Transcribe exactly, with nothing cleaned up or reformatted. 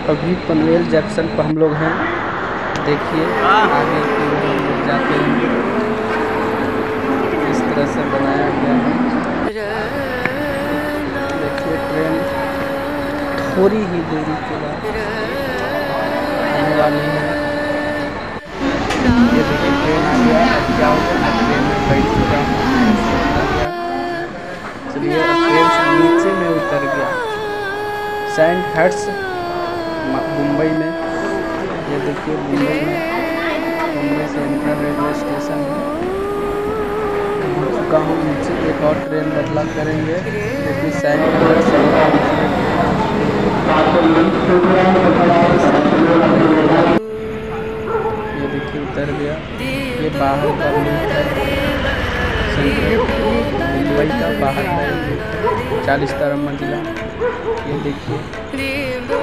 अभी पनवेल जंक्शन पर हम लोग हैं। देखिए आगे की ओर हम लोग जाते हैं। इस तरह से बनाया गया है। देखिए ट्रेन थोड़ी ही दूरी के बाद आने वाली है। ये देखिए ट्रेन आ गया। अब क्या होगा, मैं ट्रेन में बैठ चुका हूँ। आ गया। चलिए अब ट्रेन से नीचे में उतर गया सेंट हर्ट्स मुंबई में। ये देखिए मुंबई में मुंबई सेंट्रल रेलवे स्टेशन है। पहुँच चुका हूँ नीचे। एक और ट्रेन बदला करेंगे। देखिए सेंट हर्ट्स ये देखिए उतर गया। ये बाहर का लुक है सेंट्रल मुंबई का। बाहर का चालीस तरह मंजिला। ये देखिए